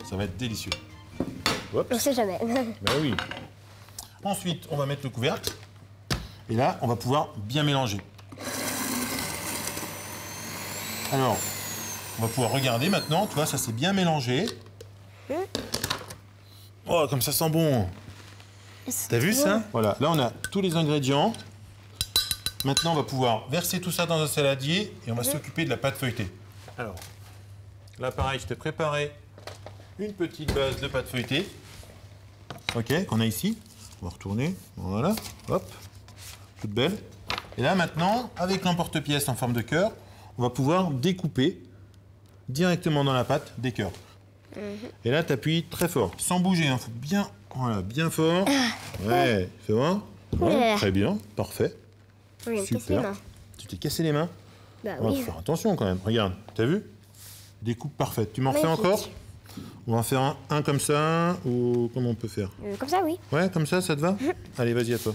Ça va être délicieux. Hop. On sait jamais. Ben oui. Ensuite, on va mettre le couvercle. Et là, on va pouvoir bien mélanger. Alors, on va pouvoir regarder maintenant. Tu vois, ça s'est bien mélangé. Oh, comme ça sent bon. T'as vu ça? Voilà, là, on a tous les ingrédients. Maintenant, on va pouvoir verser tout ça dans un saladier et on va s'occuper de la pâte feuilletée. Alors, là, pareil, je t'ai préparé une petite base de pâte feuilletée. OK, qu'on a ici. On va retourner. Voilà, hop, toute belle. Et là, maintenant, avec l'emporte-pièce en forme de cœur, on va pouvoir découper directement dans la pâte des cœurs. Et là, tu appuies très fort, sans bouger. Il faut bien, voilà, bien fort. Ouais, fais voir. Ouais, très bien, parfait. Oui, super. Tu t'es cassé les mains? Bah On oui. va faire attention quand même. Regarde, t'as vu? Découpe parfaite. Tu m'en refais encore? On va en faire un comme ça, ou comment on peut faire? Comme ça, oui. Ouais, comme ça te va? Allez, vas-y, à toi.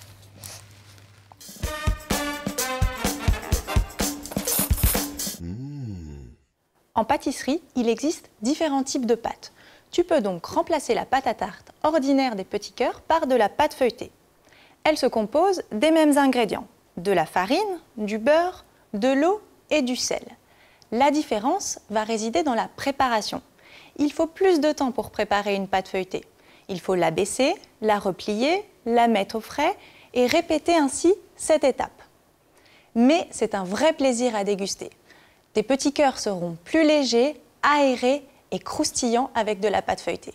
En pâtisserie, il existe différents types de pâtes. Tu peux donc remplacer la pâte à tarte ordinaire des petits cœurs par de la pâte feuilletée. Elle se compose des mêmes ingrédients, de la farine, du beurre, de l'eau et du sel. La différence va résider dans la préparation. Il faut plus de temps pour préparer une pâte feuilletée. Il faut l'abaisser, la replier, la mettre au frais et répéter ainsi cette étape. Mais c'est un vrai plaisir à déguster. Tes petits cœurs seront plus légers, aérés et croustillants avec de la pâte feuilletée.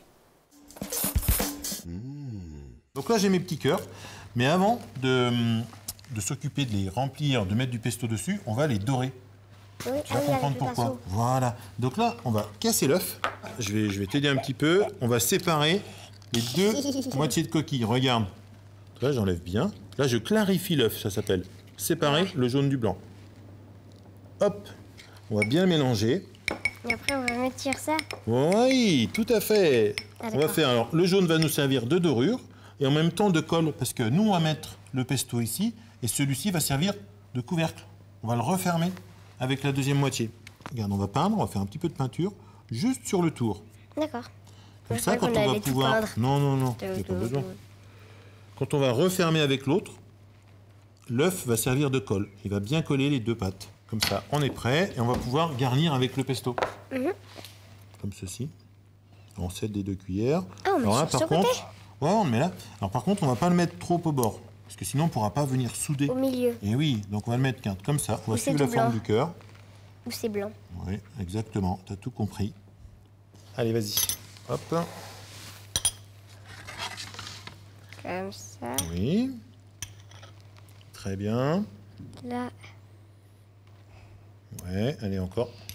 Donc là, j'ai mes petits cœurs. Mais avant de s'occuper de les remplir, de mettre du pesto dessus, on va les dorer. Oui, Tu vas comprendre pourquoi. Voilà. Donc là, on va casser l'œuf. Je vais t'aider un petit peu. On va séparer les deux moitiés de coquille. Regarde. Là, j'enlève bien. Là, je clarifie l'œuf, ça s'appelle. Séparer le jaune du blanc. Hop. On va bien mélanger. Et après, on va mettre ça. Oui, tout à fait. Ah, On va faire, alors, le jaune va nous servir de dorure et en même temps de colle, parce que nous, on va mettre le pesto ici et celui-ci va servir de couvercle. On va le refermer avec la deuxième moitié. Regarde, on va peindre, on va faire un petit peu de peinture juste sur le tour. D'accord. Comme ça, quand on va pouvoir... Non, non, non, il n'y a pas besoin. Quand on va refermer avec l'autre, l'œuf va servir de colle. Il va bien coller les deux pâtes. Comme ça, on est prêt et on va pouvoir garnir avec le pesto. Comme ceci. On cède des 2 cuillères. Ah, on met alors là, sur par ce contre, côté. ouais, on le met là. Alors par contre, on va pas le mettre trop au bord, parce que sinon on pourra pas venir souder. Au milieu. Et oui, donc on va le mettre comme ça. On va Ou c'est suivre la tout forme blanc. du cœur. Ou c'est blanc. Oui, exactement. T'as tout compris. Allez, vas-y. Hop. Comme ça. Oui. Très bien. Là. Ouais, allez encore.